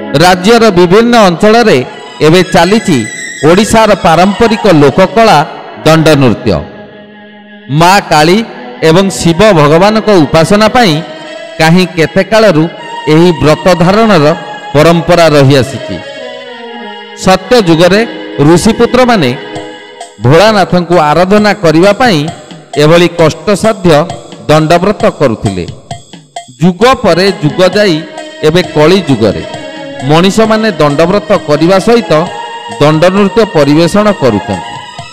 राज्यर विभिन्न अंचल एवं चली ओडिशार पारंपरिक लोककला दंड नृत्य। माँ काली एवं शिव भगवान को उपासना पाई कहीं केते कालरू एही व्रत धारणर परंपरा रही आसी। सत्य जुगरे ऋषिपुत्र माने भोलानाथ को आराधना करिवा पाई एभली कष्टसाध्य दंडव्रत करुथिले। जुग परे जुग जाई एबे कली जुगरे मनीष माने दंडव्रत करने सहित दंड नृत्य परिवेषण करुछन्ति।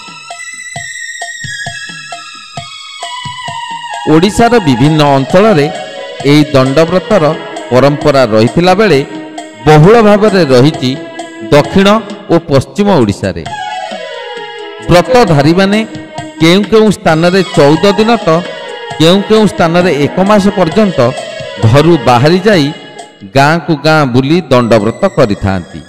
ओडिशार विभिन्न अंचल एही दंडव्रतर परंपरा रहिथिला बेले बहुल भावरे रहिछि दक्षिण और पश्चिम ओडिशा रे। व्रतधारी माने केउ केउ स्थान रे 14 दिन तो केउ केउ स्थान रे 1 मास पर्यंत घरु बाहरी जाई गाँ को गाँ बुली दंडव्रत करिथांती।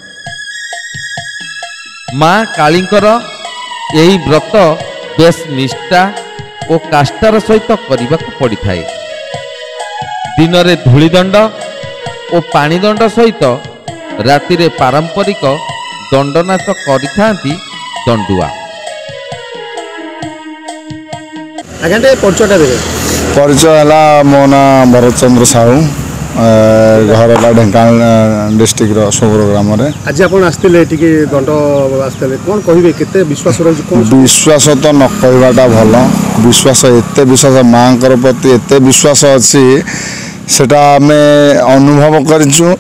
माँ कालींकर यही व्रत बेस निष्ठा और काष्ठार सहित करने को पड़ी थाए। दिन में धूलीदंड और पानीदंड सहित राति रे पारंपरिक दंडनाच करिथांती दंडुआ। परिचय है मो ना भरत चंद्र साहू घर ढेंकानाल डिस्ट्रिक्ट सोगुर ग्राम। आज आप दंड आसते कौन कहे केते विश्वास रही? विश्वास तो न कहवाटा भल। विश्वास एत विश्वास माँ प्रति एत विश्वास अच्छी सेटा आम अनुभव करूँ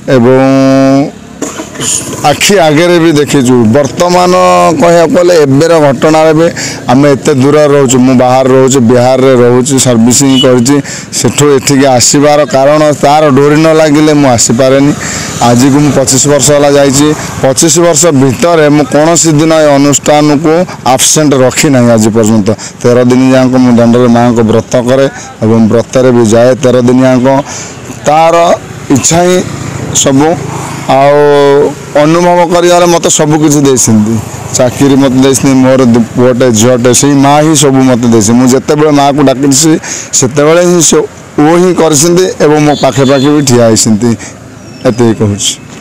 आखि आगे भी देखीचु। वर्तमान कह एबर घटना भी आम एत दूर रोचु। मु बाहर रोचे बिहार रे रोचे सर्विसिंग करठी आसबार कारण तार डोरी न लगिले मु आसीपारे। आज को मु 25 वर्ष है जा 25 वर्ष भितर मु कौन दिन अनुष्ठान को आबसेंट रखी ना आज पर्यंत। 13 दिन जाक मु दंडे माँ को व्रत करे और व्रत भी जाए 13 दिन जाक तार इच्छा ही सबू अनुभव कर मत सबकि दे चाकरी मत दे मोर पुटे झीटे से माँ ही सब मत दे। मुझे माँ को डाक से वो ही कर मो पाखे पाखे भी ठिया एत कहूँ।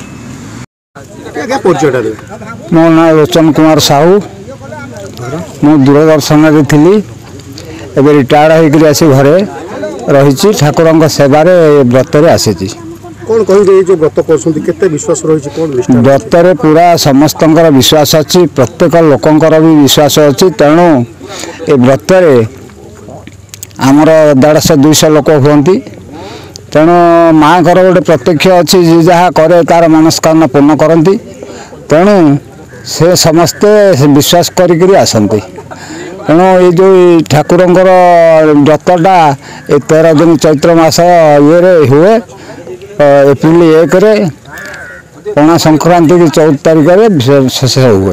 मो ना रोचन कुमार साहू मु दूरदर्शन थी एवं रिटायर्ड होकर आसी घरे रही ठाकुर सेवार व्रत आसी। कौन कहे जो व्रत कर विश्वास रही? व्रत पूरा समस्त विश्वास अच्छी प्रत्येक लोकंर भी विश्वास अच्छी। तेणु ए व्रत आमर 150-200 लोक हुंती। तेणु माँ घर गोटे प्रत्यक्ष अच्छी जी जहाँ करे तार मनस्कामना पूर्ण करती। तेणु से समस्ते विश्वास करी आसती। तेणु ये जो ठाकुरंकर व्रतटा 13 दिन चैत्र मास ये हुए एप्रिल 1 पणा संक्रांति की 14 तारिख शेष हुए।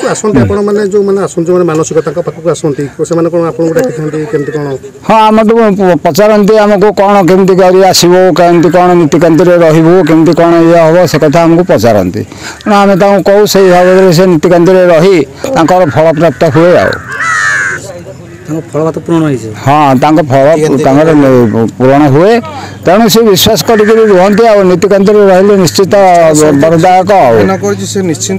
हाँ आम पचारती आमको कौन केमती कर आसबो कमी कौन नीतिकांति रही केमती कौन ये हम से कथा आमको पचारती। आम कहूँ से भाव से नीतिकांति रही फल प्राप्त हुए आ फल पूर्ण हाँ फल पूरण हुए। तेणु से विश्वास करते नीतिकांति रही निश्चित वरदायक निश्चिंत।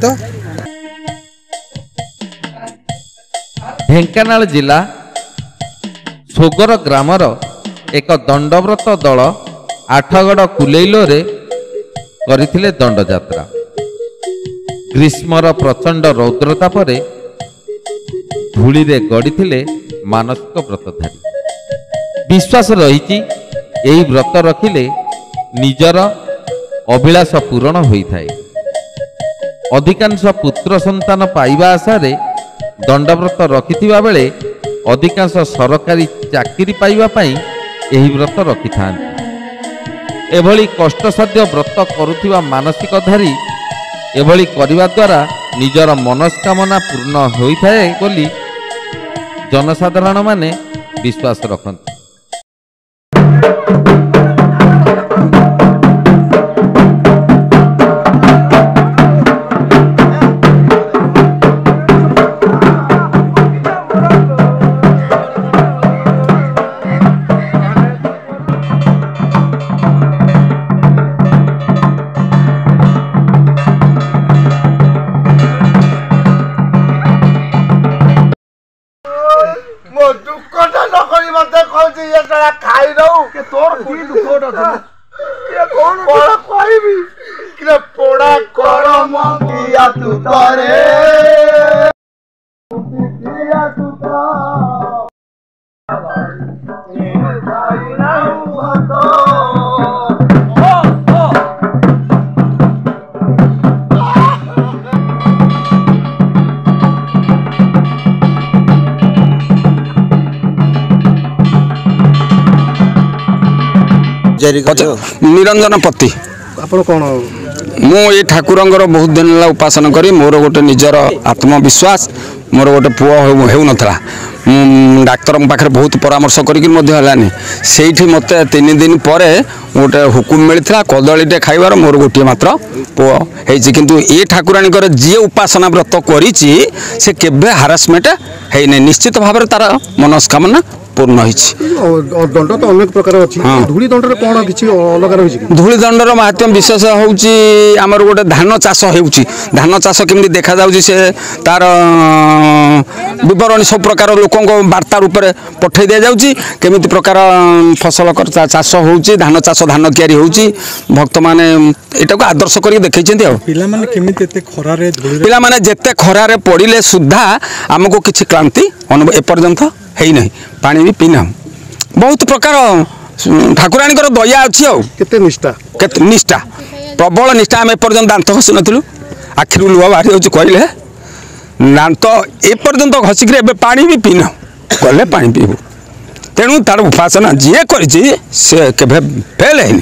ढेंकानाल जिला सोगर ग्रामर एक दंडव्रत दल आठगड़ कुलेइलो रे करथिले दंड यात्रा। ग्रीष्मर प्रचंड रौद्रता परे धूली रे गड़ीथिले मानसिक व्रतधारी। विश्वास रही यही व्रत रखिले निजर अभिलाष पूरण होता है। अधिकांश पुत्र संतान पाइबा आशा रे दंडव्रत रखिथिबा बेले अधिकांश सरकारी चाकरी पाइबा पाई यही व्रत रखिथांती। एभली कष्टसाध्य व्रत करुथिबा मानसिकधारी एभली करिबा द्वारा निजर मनस्कामना पूर्ण होइथाए बोली जनसाधारण माने विश्वास रखते। पोड़ा करम किया तू करे निरंजन पति ଆପଣ କ'ଣ मु ये ठाकुर बहुत दिन है उपासना करी मोर गोटे निजर आत्मविश्वास मोर गोटे पुओ हो नाला डाक्तर पाखे बहुत परामर्श करके मत 3 दिन पर गोटे हुकुम मिलता कदलीटे खाइबार मोर गोटे मात्र पुओ होती किंतु ये ठाकुराणी जी उपासना व्रत करी से केबे हारासमेंट है निश्चित भाव तार मनस्कामना पूर्ण दंड तो अनेक प्रकार अच्छी धूली दंड कौन किसी अलग रही धूली दंडर महत्व विशेष होउची आमर गोटे धान चाष होउची धान चाष केमती देखा जाउची से तार विवरण सब प्रकार लोकों वार्ता रूप में पठे दि जाउची केमिति प्रकार फसल चाष होउची धान चाष धान क्यारी होउची भक्त माने एटा को आदर्श करी देखैछन्ती आ पिला माने केमिति एते खरा रे धूली पिला माने जेते खरा रे पडिले सुद्धा हमको किछि क्रांति अनुभव ए पर्यंत है नहीं पानी भी पीना बहुत प्रकार ठाकुराणी दया अच्छी केते निष्ठा केते निष्ठा प्रबल निष्ठा आम एपर्यंत दांत घसी नु आखिर लुह बाहरी हो कहले दांत एपर्यंत घसिक पानी भी पीना गले पानी पीबू तेणु तार उपासना जी कर फेल है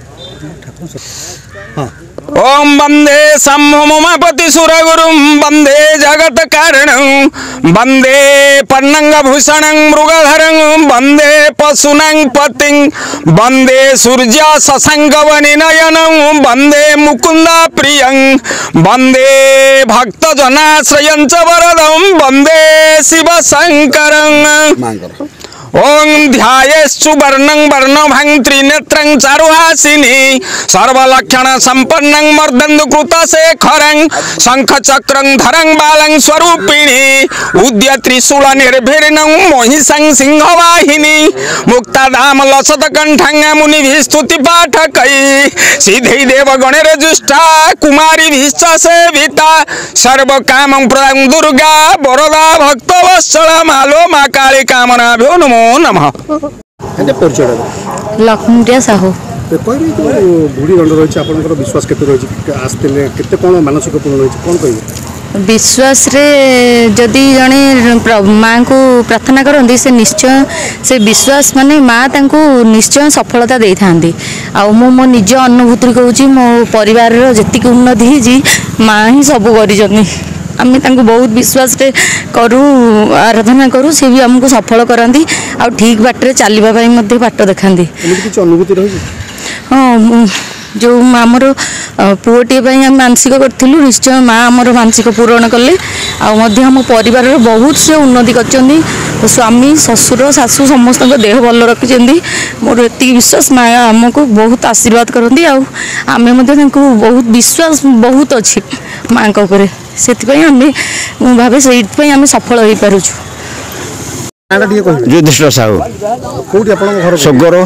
ओम वंदे सम्मोमापति सुरगुरुं वंदे जगत कारणं वंदे पन्नंग भूषणं मृगधरं वंदे पशूनां पतिं वंदे सूर्य शशांकवनि नयनं वंदे मुकुंदा प्रियं वंदे भक्तजनाश्रयं च वरदं वंदे शिव शंकरं ओं ध्यायेषु वर्णं वर्णभं त्रिनेत्रं चारुहासिनी सर्वलक्षण संपन्नं मर्दन्दु कृतशेखरं शंखचक्रं धरं बालं स्वरूपिणी उद्य त्रिशूल निर्भीर्णं महिषं सिंहवाहिनी मुक्ताधाम लसतकण्ठं मुनिभिः स्तुति पाठकै सिद्धि देवगणेर जुष्टा कुमारीभिश्च सेविता सर्वकामं प्रदां दुर्गा वरदा भक्तवत्सला मालो मा काली कामनाभ्यो नमो नमः लक्ष्मीप्रिया साहू धूली दंड रही आपंकर विश्वास केते रही आसते केते कौन मानसिक पूर्ण रही कौन कह विश्वास रे जदि जड़े माँ को प्रार्थना करती से निश्चय से विश्वास माने माँ तांको निश्चय सफलता दे था मो मो निज अनुभूति कहूँ मो परिवार जी उन्नति होती माँ ही सब कर आम बहुत विश्वास रे करूँ आराधना करूँ सी भी आमको सफल कराती आ ठीक बाटे चलवाई बाट देखा अनुभूति रही हाँ जो आमर पुओटे आम मानसिक करूँ निश्चय माँ आमर मानसिक पूरण कले आम परिवार बहुत से उन्नति कर स्वामी ससुर शाशु समस्त देह भल रखी मोर एति विश्वास माँ आमको बहुत आशीर्वाद करती आम बहुत विश्वास बहुत अच्छी माँ से भावे से सफल हो पार युधिष्ठिर साहू सोगर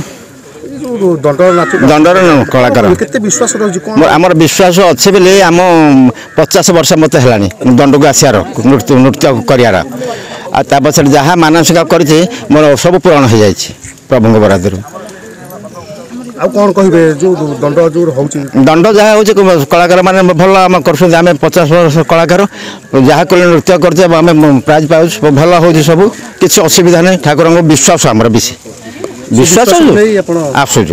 दंडर कलाकार आमर विश्वास अच्छे बोले आम 50 वर्ष मत है दंड को आसार नृत्य कर जहाँ मानसिक कर मोर सब पूरण हो जाए प्रभु बरादर कौन कहे जो दंड जो दंड जहाँ हो कलाकार मैंने भल आम कर 50 वर्ष कलाकार जहाँ कल नृत्य करम प्राइज पाऊ भल हो सब किसी असुविधा नहीं ठाकुर विश्वास आमर बेसी विश्वास आसुचु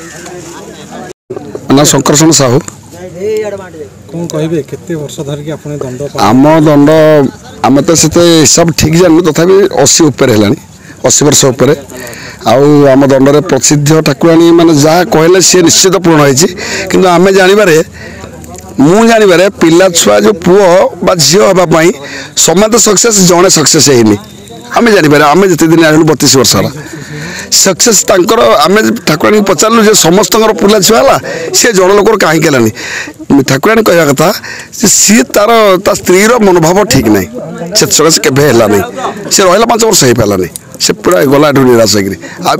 ना शंकरषण साहू कौन कहे केते वर्ष धरिक आपने दंड आम दंड आम तो से हिसाब ठीक जानू तथापि 80 उपर है 80 वर्ष उपर आम दंडरे प्रसिद्ध ठाकुराणी मैंने जहाँ कहले सी निश्चित पूर्ण होती कि आम जानवे मु जानवे पिला छुआ जो पुओ बा झील हाँपाई समस्त सक्सेस जड़े सक्सेस है आम जानवर आम जिते दिन आलु 32 वर्ष है सक्सेस आम ठाकुराणी पचारू जो समस्त पिला छुआ है सी जन लोक कहीं कलानी ठाकुराणी कहवा कथा सी तार स्त्री मनोभाव ठीक ना से सकाशे केवे है सी रहा 5 वर्ष हो पारानी से पूरा गला निराश होकर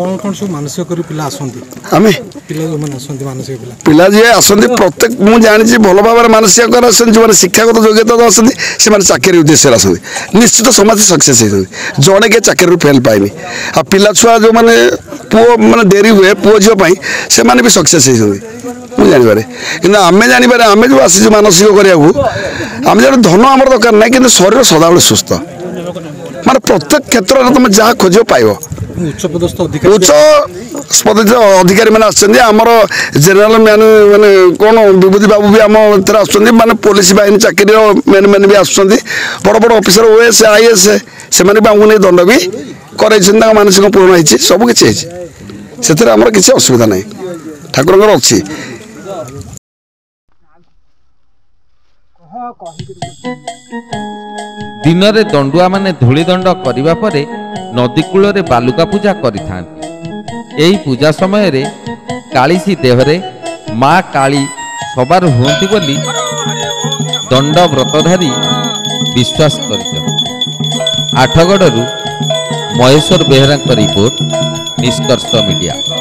आम पिला जी आसती प्रत्येक मुझे जानी भल भाव मानसिक जो शिक्षागत योग्यता आसती से चाकरी उद्देश्य आसती निश्चित समाज सक्सेस होती जड़े के चाकरी फेल पाएनि आ पिला छुआ जो मैंने पुओ मैंने डेरी हुए पुओ झील से भी सक्सेस होती मुझे जानवे कि आम जानवे आम जो आसी मानसिक करने आम जान धन आम दरकार ना कि शरीर सदाबले सुस्थ माने प्रत्येक क्षेत्र में तुम जहाँ खोज पाइब उच्च पदस्थ अधिकारी मैंने आमर जेनेल मैन मैंने कौन विभूति बाबू भी आम आसने पुलिस बाहिनी चाकरी मैन मैंने भी आसुँच बड़ बड़ अफिसर ओएस आईएएस से नहीं दंड भी कर मानसिक पूर्ण होती सबकि से किसी असुविधा ना ठाकुर अच्छी दिन में दंडुआ माने धूली दंड करिबा परे नदी कूल रे बालुका पूजा करिथांती। एही पूजा समय रे कालीसी देहरे माँ काली सवार हुअंती बोली दंड व्रतधारी विश्वास करिछन। आठगड़रू महेश्वर बेहरा रिपोर्ट निष्कर्ष मीडिया।